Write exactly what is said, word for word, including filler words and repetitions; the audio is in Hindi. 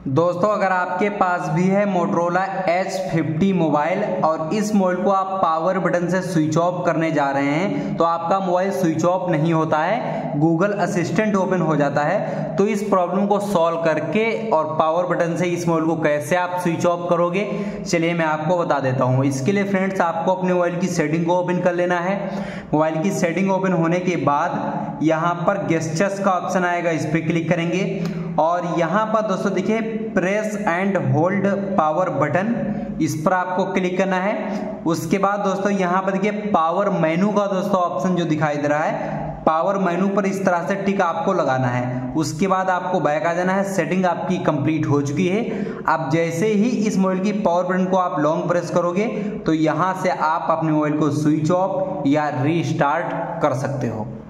दोस्तों अगर आपके पास भी है मोटरोला एच फिफ्टी मोबाइल और इस मोबाइल को आप पावर बटन से स्विच ऑफ करने जा रहे हैं तो आपका मोबाइल स्विच ऑफ नहीं होता है, गूगल असिस्टेंट ओपन हो जाता है। तो इस प्रॉब्लम को सॉल्व करके और पावर बटन से इस मोबाइल को कैसे आप स्विच ऑफ करोगे, चलिए मैं आपको बता देता हूँ। इसके लिए फ्रेंड्स आपको अपने मोबाइल की सेटिंग को ओपन कर लेना है। मोबाइल की सेटिंग ओपन होने के बाद यहाँ पर गेस्चर्स का ऑप्शन आएगा, इस पर क्लिक करेंगे और यहाँ पर दोस्तों देखिए press and hold power button, इस पर आपको क्लिक करना है। उसके बाद दोस्तों यहाँ पर देखिए पावर मेनू का दोस्तों ऑप्शन जो दिखाई दे रहा है, पावर मेनू पर इस तरह से टिक आपको लगाना है। उसके बाद आपको बैक आ जाना है। सेटिंग आपकी कंप्लीट हो चुकी है। अब जैसे ही इस मोबाइल की पावर बटन को आप लॉन्ग प्रेस करोगे तो यहाँ से आप अपने मोबाइल को स्विच ऑफ या रीस्टार्ट कर सकते हो।